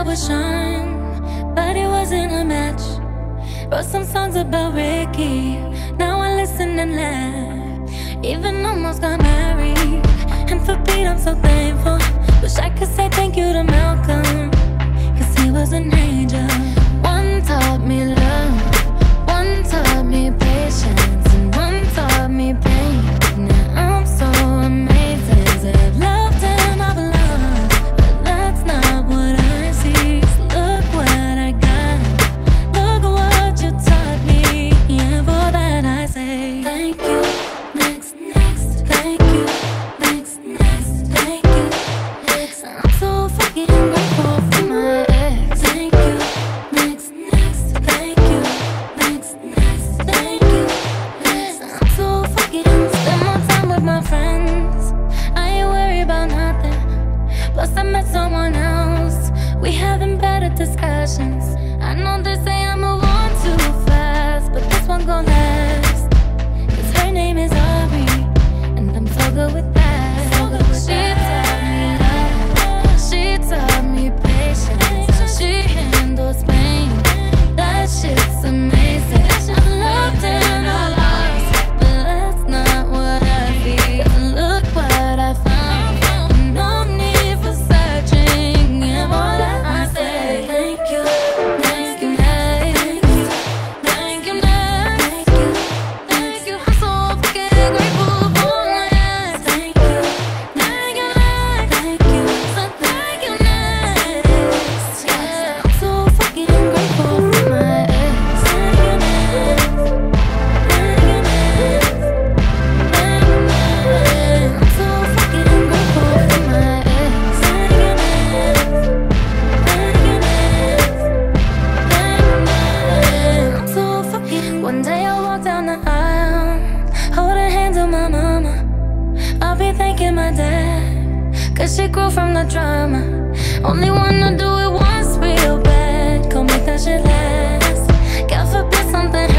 love with Sean, but it wasn't a match. Wrote some songs about Ricky, now I listen and laugh. Even almost got married, and for Pete I'm so thankful. Wish I could say thank you to Malcolm, cause he was an angel. One taught me love, one taught me patience, and one taught me pain. Now I'm so amazing, 'cause I've loved and I've loved, but that's not what I see. So look what I got, look what you taught me. Yeah, for that I say thank you. Next, next, thank you. Next, next, thank you. Next, I'm so fucking grateful for my ex. Thank you. Next, next, thank you. Next, next, thank you. Next, I'm so fucking spend more time with my friends. I ain't worried about nothing. Plus I met someone else. We having better discussions. I know they say I move on too fast, but this one gon' last. 'Cause her name is Aubrey, and I'm so good with that. She taught me love, she taught me patience, so she handles pain. That shit's amazing. I've loved and I lost, but that's not what I feel. Look what I found, no need for searching. Yeah, what I say thank you, thank you, thank you, thank you, thank you, thank you. I'm so fucking grateful for my ex. Thank you, thank you, thank you, so thank you next. Yeah, I'm so fucking grateful for my ex. Thank you next, thank you next, thank you next. I'm so fucking grateful for my ex. Thank you next, thank you next, thank you next. I'm so fucking. One day I walk down the aisle, hold her hand to my mama. I'll be thanking my dad, 'cause she grew from the drama. Only wanna do it once real bad, go make that shit last. God forbid something